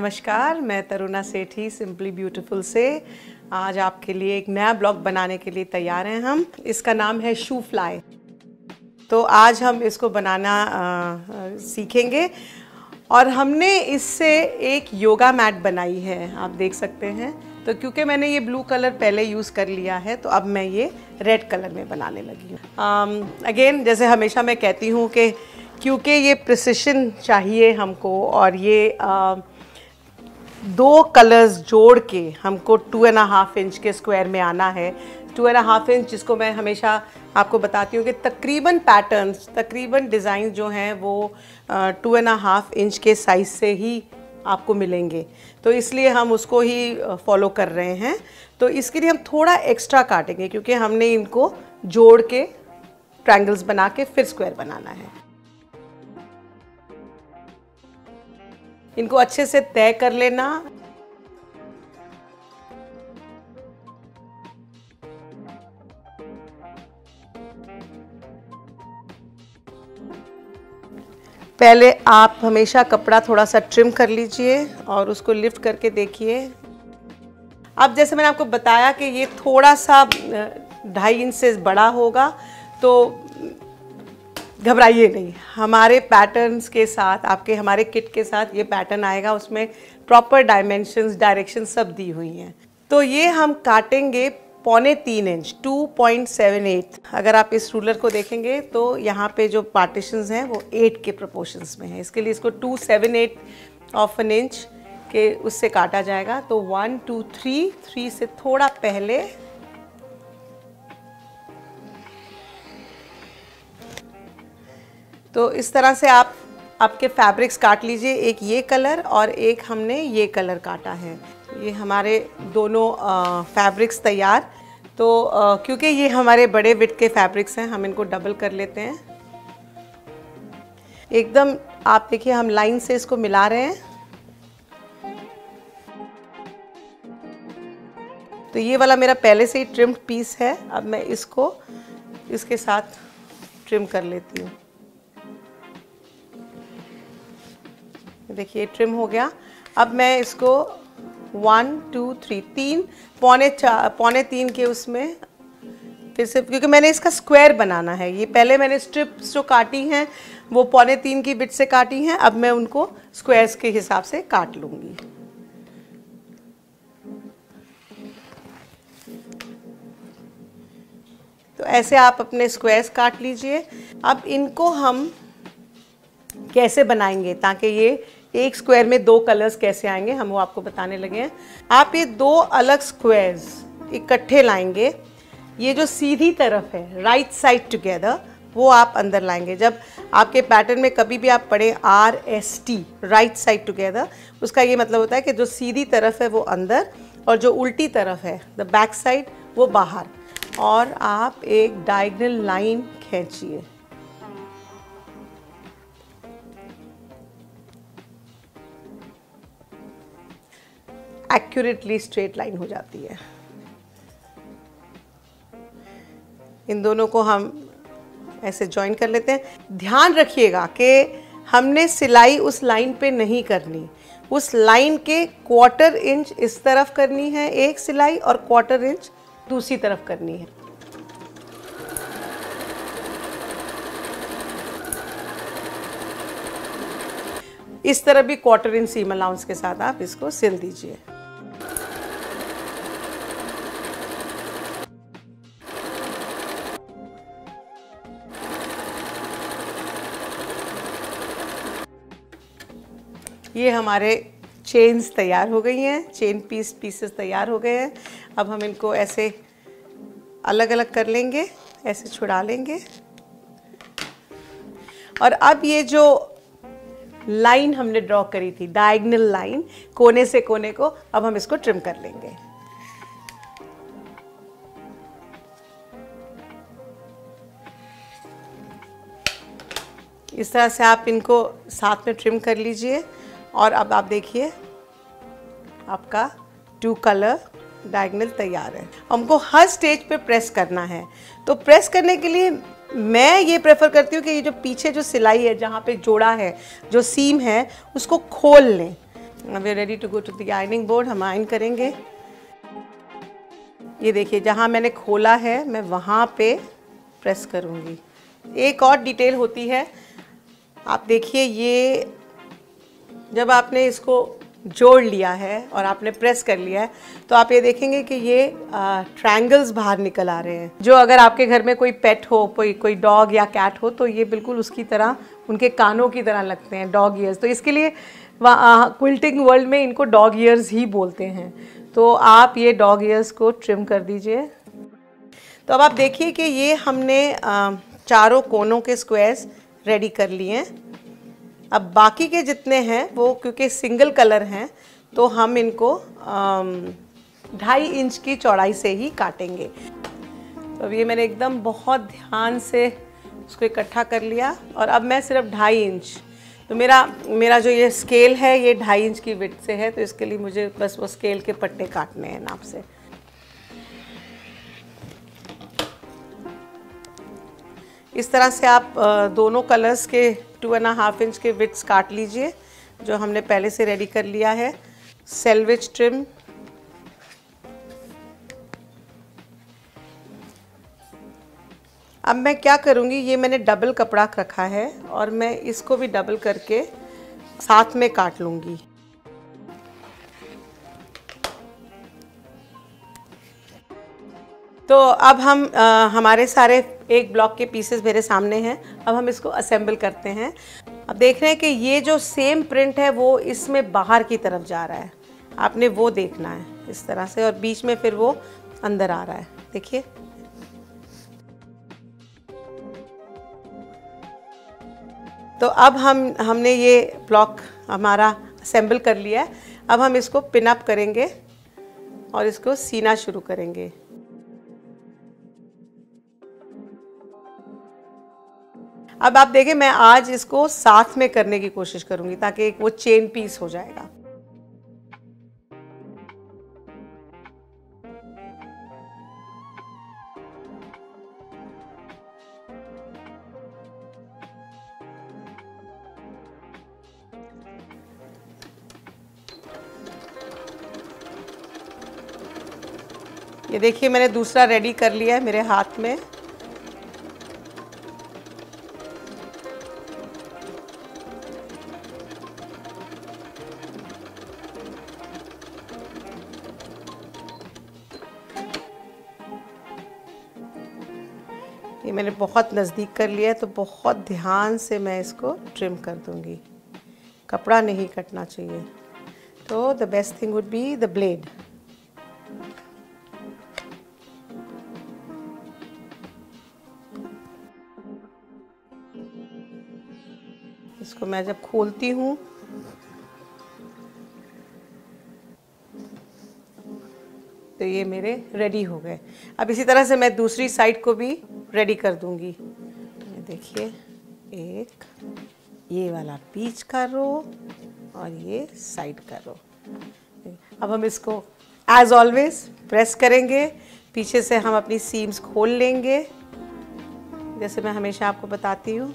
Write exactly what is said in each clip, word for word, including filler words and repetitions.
नमस्कार, मैं तरुणा सेठी simply beautiful से आज आपके लिए एक नया ब्लॉग बनाने के लिए तैयार हैं हम। इसका नाम है शू फ्लाई। तो आज हम इसको बनाना आ, सीखेंगे और हमने इससे एक योगा मैट बनाई है, आप देख सकते हैं। तो क्योंकि मैंने ये ब्लू कलर पहले यूज़ कर लिया है तो अब मैं ये रेड कलर में बनाने लगी हूँ। अगेन जैसे हमेशा मैं कहती हूँ कि क्योंकि ये प्रिसिशन चाहिए हमको और ये आ, दो कलर्स जोड़ के हमको टू एंड हाफ इंच के स्क्वायर में आना है। टू एंड हाफ इंच जिसको मैं हमेशा आपको बताती हूँ कि तकरीबन पैटर्न्स तकरीबन डिज़ाइन जो हैं वो टू एंड हाफ इंच के साइज़ से ही आपको मिलेंगे, तो इसलिए हम उसको ही फॉलो कर रहे हैं। तो इसके लिए हम थोड़ा एक्स्ट्रा काटेंगे क्योंकि हमने इनको जोड़ के ट्रायंगल्स बना के फिर स्क्वायर बनाना है। इनको अच्छे से तय कर लेना। पहले आप हमेशा कपड़ा थोड़ा सा ट्रिम कर लीजिए और उसको लिफ्ट करके देखिए। अब जैसे मैंने आपको बताया कि ये थोड़ा सा ढाई इंच से बड़ा होगा, तो घबराइए नहीं। हमारे पैटर्न्स के साथ आपके हमारे किट के साथ ये पैटर्न आएगा, उसमें प्रॉपर डायमेंशंस डायरेक्शन सब दी हुई हैं। तो ये हम काटेंगे पौने तीन inch two point seven eight. अगर आप इस रूलर को देखेंगे तो यहाँ पे जो पार्टीशंस हैं वो एट के प्रोपोर्शंस में है, इसके लिए इसको two seven eight of an inch के उससे काटा जाएगा। तो वन टू थ्री थ्री से थोड़ा पहले तो इस तरह से आप आपके फैब्रिक्स काट लीजिए। एक ये कलर और एक हमने ये कलर काटा है। ये हमारे दोनों फैब्रिक्स तैयार। तो आ, क्योंकि ये हमारे बड़े विड्थ के फैब्रिक्स हैं, हम इनको डबल कर लेते हैं। एकदम आप देखिए हम लाइन से इसको मिला रहे हैं। तो ये वाला मेरा पहले से ही ट्रिम्ड पीस है, अब मैं इसको इसके साथ ट्रिम कर लेती हूँ। देखिए ट्रिम हो गया। अब मैं इसको वन टू थ्री तीन पौने चार पौने तीन के उसमें फिर से, क्योंकि मैंने इसका स्क्वायर बनाना है। ये पहले मैंने स्ट्रिप्स जो काटी हैं वो पौने तीन की बिट से काटी हैं, अब मैं उनको स्क्वायर्स के हिसाब से काट लूँगी। तो ऐसे आप अपने स्क्वायर्स काट लीजिए। अब इनको हम कैसे बनाएंगे ताकि ये एक स्क्वायर में दो कलर्स कैसे आएंगे, हम वो आपको बताने लगे हैं। आप ये दो अलग स्क्वायर्स इकट्ठे लाएंगे। ये जो सीधी तरफ है राइट साइड टुगेदर वो आप अंदर लाएंगे। जब आपके पैटर्न में कभी भी आप पढ़ें R S T right side together, उसका ये मतलब होता है कि जो सीधी तरफ है वो अंदर और जो उल्टी तरफ है द बैक साइड वो बाहर। और आप एक डायगोनल लाइन खींचिए। एक्यूरेटली स्ट्रेट लाइन हो जाती है। इन दोनों को हम ऐसे जॉइन कर लेते हैं। ध्यान रखिएगा कि हमने सिलाई उस लाइन पे नहीं करनी, उस लाइन के क्वार्टर इंच इस तरफ करनी है एक सिलाई और क्वार्टर इंच दूसरी तरफ करनी है। इस तरह भी क्वार्टर इंच सीम अलाउंस के साथ आप इसको सिल दीजिए। ये हमारे चेन्स तैयार हो गई हैं, चेन पीस पीसेस तैयार हो गए हैं। अब हम इनको ऐसे अलग अलग कर लेंगे, ऐसे छुड़ा लेंगे। और अब ये जो लाइन हमने ड्रॉ करी थी डायगोनल लाइन कोने से कोने को, अब हम इसको ट्रिम कर लेंगे। इस तरह से आप इनको साथ में ट्रिम कर लीजिए। और अब आप देखिए आपका टू कलर डायगोनल तैयार है। हमको हर स्टेज पे प्रेस करना है। तो प्रेस करने के लिए मैं ये प्रेफर करती हूँ कि ये जो पीछे जो सिलाई है, जहाँ पे जोड़ा है, जो सीम है, उसको खोल लें। We are ready to go to the ironing board. हम आयन करेंगे। ये देखिए, जहाँ मैंने खोला है मैं वहाँ पे प्रेस करूँगी। एक और डिटेल होती है, आप देखिए, ये जब आपने इसको जोड़ लिया है और आपने प्रेस कर लिया है तो आप ये देखेंगे कि ये ट्रायंगल्स बाहर निकल आ रहे हैं। जो अगर आपके घर में कोई पेट हो, कोई कोई डॉग या कैट हो, तो ये बिल्कुल उसकी तरह, उनके कानों की तरह लगते हैं, डॉग ईयर्स। तो इसके लिए क्विल्टिंग वर्ल्ड में इनको डॉग ईयर्स ही बोलते हैं। तो आप ये डॉग ईयर्स को ट्रिम कर दीजिए। तो अब आप देखिए कि ये हमने आ, चारों कोनों के स्क्वायर्स रेडी कर लिए हैं। अब बाकी के जितने हैं वो क्योंकि सिंगल कलर हैं तो हम इनको ढाई इंच की चौड़ाई से ही काटेंगे। तो अब ये मैंने एकदम बहुत ध्यान से उसको इकट्ठा कर लिया और अब मैं सिर्फ ढाई इंच, तो मेरा मेरा जो ये स्केल है ये ढाई इंच की विड्थ से है, तो इसके लिए मुझे बस वो स्केल के पट्टे काटने हैं नाप से। इस तरह से आप दोनों कलर्स के टू एंड हाफ इंच के विड्स काट लीजिए जो हमने पहले से रेडी कर लिया है। सेल्वेज ट्रिम, अब मैं क्या करूँगी, ये मैंने डबल कपड़ा रखा है और मैं इसको भी डबल करके साथ में काट लूँगी। तो अब हम आ, हमारे सारे एक ब्लॉक के पीसेस मेरे सामने हैं। अब हम इसको असेंबल करते हैं। अब देख रहे हैं कि ये जो सेम प्रिंट है वो इसमें बाहर की तरफ जा रहा है, आपने वो देखना है इस तरह से, और बीच में फिर वो अंदर आ रहा है। देखिए, तो अब हम हमने ये ब्लॉक हमारा असेंबल कर लिया है। अब हम इसको पिन अप करेंगे और इसको सीना शुरू करेंगे। अब आप देखें, मैं आज इसको साथ में करने की कोशिश करूंगी ताकि वो चेन पीस हो जाएगा। ये देखिए, मैंने दूसरा रेडी कर लिया है मेरे हाथ में। ये मैंने बहुत नज़दीक कर लिया है, तो बहुत ध्यान से मैं इसको ट्रिम कर दूंगी। कपड़ा नहीं कटना चाहिए। तो the best thing would be the blade. इसको मैं जब खोलती हूँ तो ये मेरे रेडी हो गए। अब इसी तरह से मैं दूसरी साइड को भी रेडी कर दूंगी। ये देखिए, एक ये वाला बीच का रो और ये साइड का रो। अब हम इसको एज ऑलवेज प्रेस करेंगे, पीछे से हम अपनी सीम्स खोल लेंगे जैसे मैं हमेशा आपको बताती हूँ।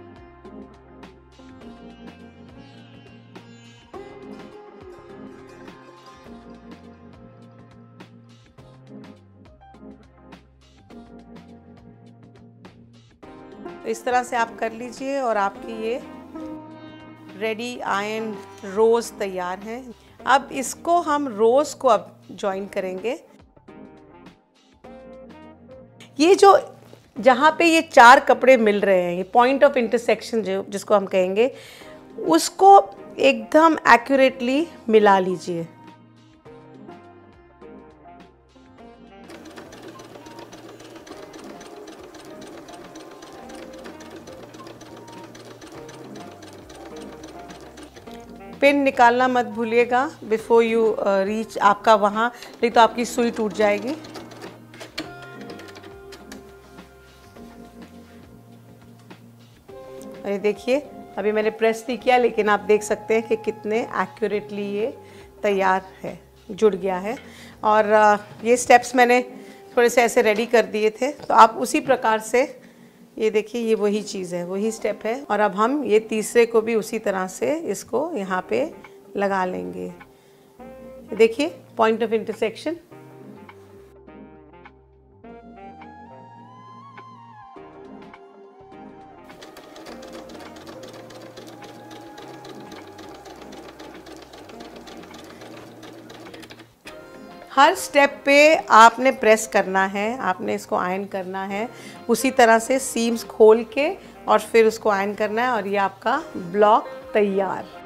तो इस तरह से आप कर लीजिए और आपकी ये रेडी आयन रोज़ तैयार है। अब इसको हम रोज़ को अब जॉइन करेंगे। ये जो जहाँ पे ये चार कपड़े मिल रहे हैं, ये पॉइंट ऑफ इंटरसेक्शन जो जिसको हम कहेंगे, उसको एकदम एक्यूरेटली मिला लीजिए। पिन निकालना मत भूलिएगा बिफोर यू रीच आपका वहाँ, नहीं तो आपकी सुई टूट जाएगी। अरे देखिए, अभी मैंने प्रेस नहीं किया लेकिन आप देख सकते हैं कि कितने एक्यूरेटली ये तैयार है, जुड़ गया है। और uh, ये स्टेप्स मैंने थोड़े से ऐसे रेडी कर दिए थे, तो आप उसी प्रकार से ये देखिए, ये वही चीज़ है, वही स्टेप है। और अब हम ये तीसरे को भी उसी तरह से इसको यहाँ पे लगा लेंगे। देखिए पॉइंट ऑफ इंटरसेक्शन। हर स्टेप पे आपने प्रेस करना है, आपने इसको आयरन करना है उसी तरह से सीम्स खोल के और फिर उसको आयरन करना है और ये आपका ब्लॉक तैयार।